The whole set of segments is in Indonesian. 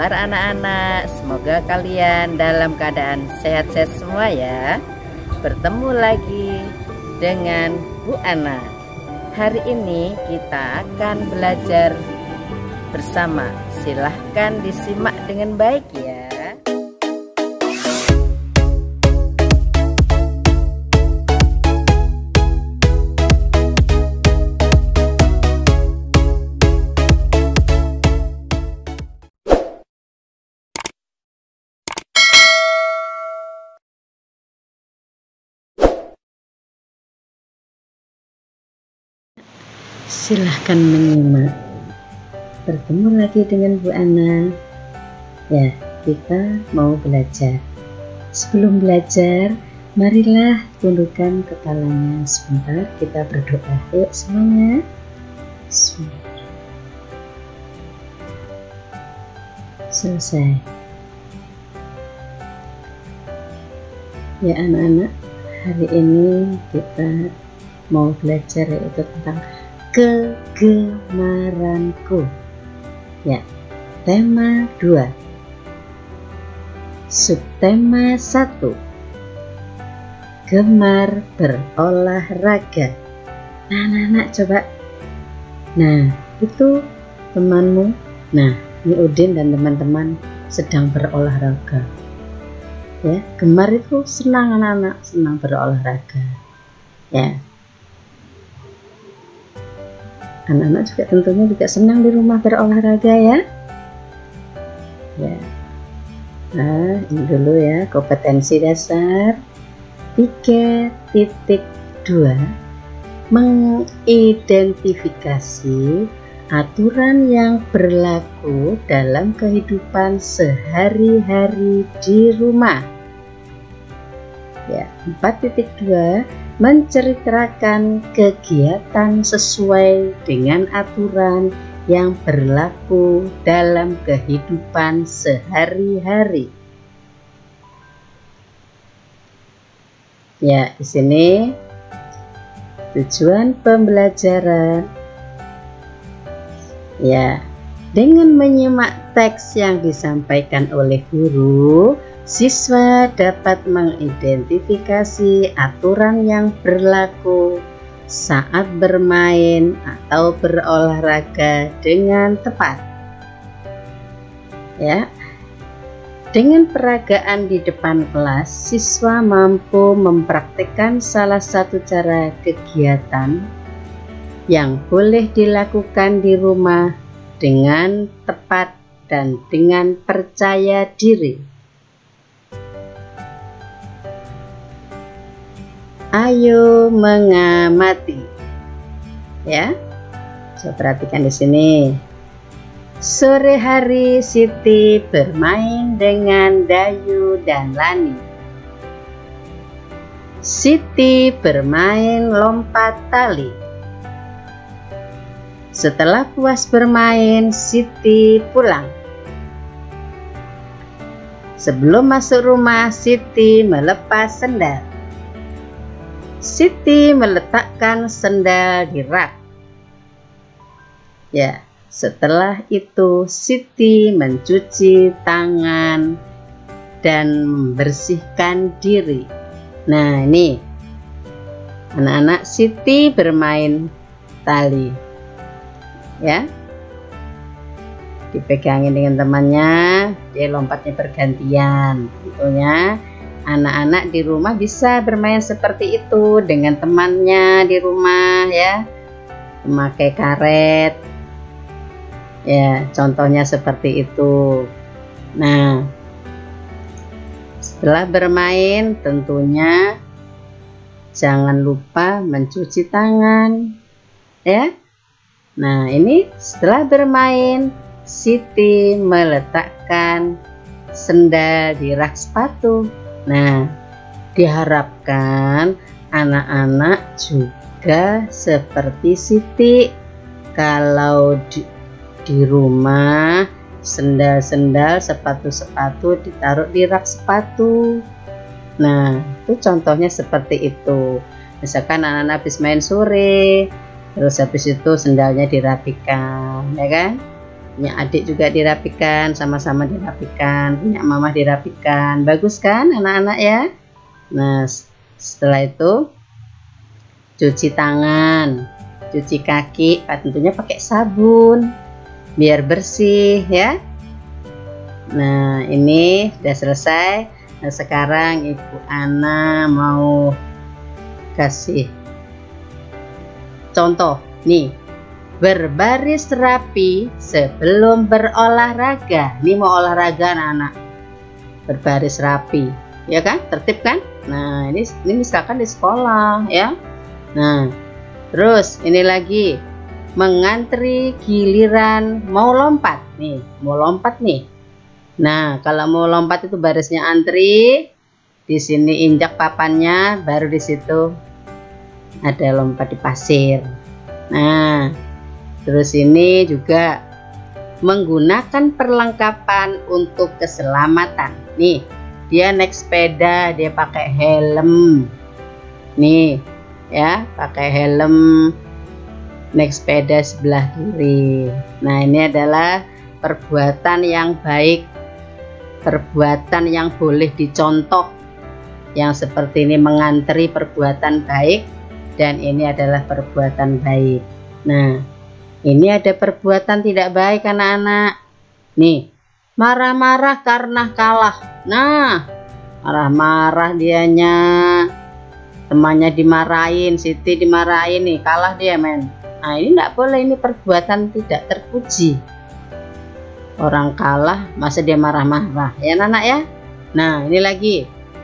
kabar anak-anak? Semoga kalian dalam keadaan sehat-sehat semua ya. Bertemu lagi dengan Bu Ana. Hari ini kita akan belajar bersama. Silahkan disimak dengan baik ya. Silahkan menyimak. Bertemu lagi dengan Bu Ana. Ya, kita mau belajar. Sebelum belajar, marilah tundukkan kepalanya sebentar. Kita berdoa. Yuk semuanya. Selesai. Ya anak-anak, hari ini kita mau belajar yaitu tentang kegemaranku. Ya, tema 2. Subtema 1. Gemar berolahraga. Nah, anak-anak coba. Nah, itu temanmu. Nah, ini Udin dan teman-teman sedang berolahraga. Ya, gemar itu senang anak-anak, senang berolahraga. Ya. Anak-anak juga tentunya juga senang di rumah berolahraga ya. Ya. Nah, ini dulu ya kompetensi dasar 3.2. Mengidentifikasi aturan yang berlaku dalam kehidupan sehari-hari di rumah. Ya, 4.2. Menceritakan kegiatan sesuai dengan aturan yang berlaku dalam kehidupan sehari-hari. Ya, di sini tujuan pembelajaran. Ya, dengan menyimak teks yang disampaikan oleh guru, siswa dapat mengidentifikasi aturan yang berlaku saat bermain atau berolahraga dengan tepat. Ya, dengan peragaan di depan kelas, siswa mampu mempraktikkan salah satu cara kegiatan yang boleh dilakukan di rumah dengan tepat dan dengan percaya diri. Ayo mengamati. Ya. Coba perhatikan di sini. Sore hari Siti bermain dengan Dayu dan Lani. Siti bermain lompat tali. Setelah puas bermain, Siti pulang. Sebelum masuk rumah, Siti melepas sendal. Siti meletakkan sendal di rak. Ya, setelah itu Siti mencuci tangan dan membersihkan diri. Nah, ini anak-anak, Siti bermain tali. Ya. Dipegangin dengan temannya, dia lompatnya bergantian. Tentunya anak-anak di rumah bisa bermain seperti itu dengan temannya di rumah ya, memakai karet ya, contohnya seperti itu. Nah, setelah bermain tentunya jangan lupa mencuci tangan ya. Nah, ini setelah bermain Siti meletakkan sendal di rak sepatu. Nah, diharapkan anak-anak juga seperti Siti. Kalau di rumah sendal-sendal, sepatu-sepatu ditaruh di rak sepatu. Nah, itu contohnya seperti itu. Misalkan anak-anak habis main sore, terus habis itu sendalnya dirapikan, ya kan? punya adik juga dirapikan, sama-sama dirapikan, punya mama dirapikan. Bagus kan anak-anak ya? Nah, setelah itu cuci tangan, cuci kaki, tentunya pakai sabun biar bersih ya. Nah, ini sudah selesai. Nah, sekarang Ibu Ana mau kasih contoh nih, berbaris rapi sebelum berolahraga. Ini mau olahraga anak-anak, berbaris rapi ya kan, tertib kan. Nah, ini misalkan di sekolah ya. Nah, terus ini lagi mengantri giliran mau lompat nih, mau lompat nih. Nah, kalau mau lompat itu barisnya antri, di sini injak papannya, baru di situ ada lompat di pasir. Nah, terus ini juga menggunakan perlengkapan untuk keselamatan. Nih, dia naik sepeda, dia pakai helm. Nih, ya, pakai helm, naik sepeda sebelah kiri. Nah, ini adalah perbuatan yang baik, perbuatan yang boleh dicontoh. Yang seperti ini mengantri perbuatan baik, dan ini adalah perbuatan baik. Nah, ini ada perbuatan tidak baik anak-anak. Nih, marah-marah karena kalah. Nah, marah-marah dianya, temannya dimarahin, Siti dimarahin nih, kalah dia men. Nah, ini enggak boleh, ini perbuatan tidak terpuji. Orang kalah masa dia marah-marah ya anak ya. Nah, ini lagi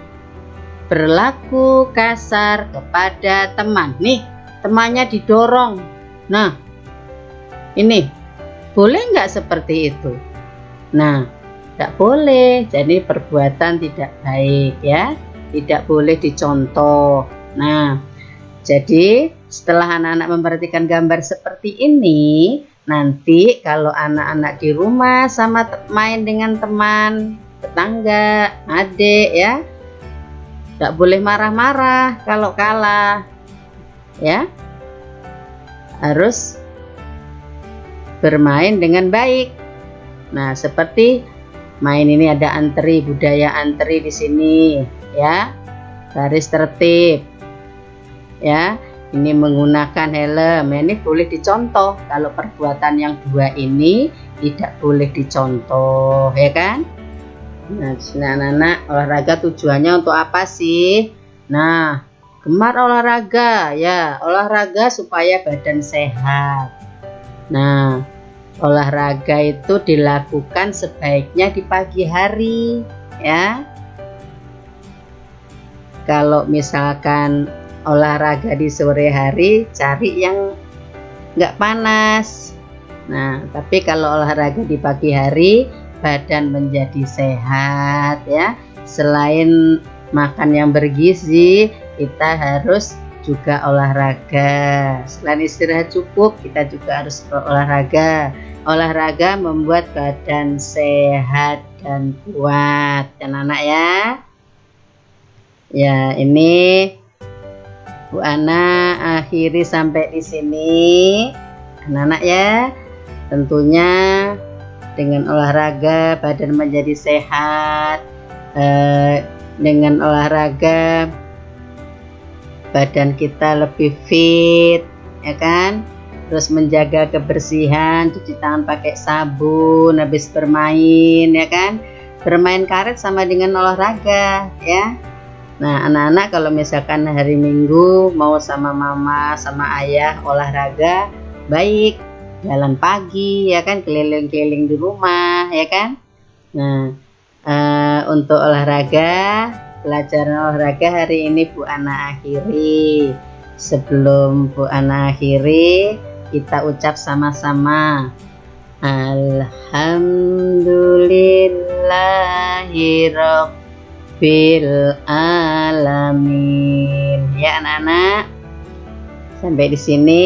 berlaku kasar kepada teman. Nih, temannya didorong. Nah, ini boleh nggak seperti itu? Nah, nggak boleh. Jadi perbuatan tidak baik ya, tidak boleh dicontoh. Nah, jadi setelah anak-anak memperhatikan gambar seperti ini, nanti kalau anak-anak di rumah sama main dengan teman, tetangga, adik ya, nggak boleh marah-marah kalau kalah ya, harus bermain dengan baik. Nah, seperti main ini ada antri, budaya antri di sini ya, baris tertib ya. Ini menggunakan helm, ini boleh dicontoh. Kalau perbuatan yang dua ini tidak boleh dicontoh ya kan. Nah, disini anak-anak, olahraga tujuannya untuk apa sih? Nah, gemar olahraga ya, olahraga supaya badan sehat. Nah, olahraga itu dilakukan sebaiknya di pagi hari ya. Kalau misalkan olahraga di sore hari, cari yang nggak panas. Nah, tapi kalau olahraga di pagi hari, badan menjadi sehat ya. Selain makan yang bergizi, kita harus juga olahraga. Selain istirahat cukup, kita juga harus berolahraga. Olahraga membuat badan sehat dan kuat, anak-anak ya. Ya, ini Bu Ana akhiri sampai di sini, anak-anak ya. Tentunya dengan olahraga badan menjadi sehat, dengan olahraga badan kita lebih fit ya kan. Terus menjaga kebersihan, cuci tangan pakai sabun habis bermain ya kan. Bermain karet sama dengan olahraga ya. Nah, anak-anak kalau misalkan hari Minggu mau sama mama sama ayah olahraga, baik jalan pagi ya kan, keliling-keliling di rumah ya kan. Nah, untuk olahraga, pelajaran olahraga hari ini Bu Ana akhiri. Sebelum Bu Ana akhiri, kita ucap sama-sama Alhamdulillahirobbil alamin ya anak-anak. Sampai di sini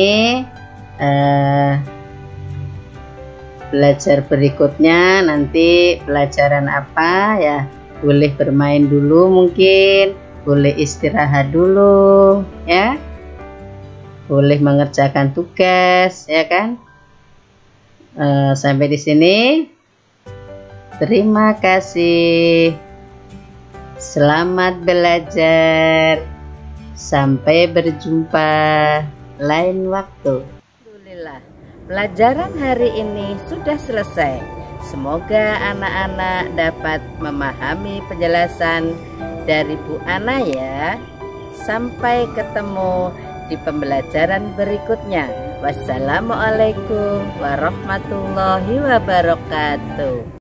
belajar berikutnya nanti pelajaran apa ya, boleh bermain dulu, mungkin boleh istirahat dulu ya, boleh mengerjakan tugas ya kan. Sampai di sini. Terima kasih. Selamat belajar. Sampai berjumpa lain waktu. Alhamdulillah, pelajaran hari ini sudah selesai. Semoga anak-anak dapat memahami penjelasan dari Bu Ana ya. Sampai ketemu di pembelajaran berikutnya. Wassalamualaikum warahmatullahi wabarakatuh.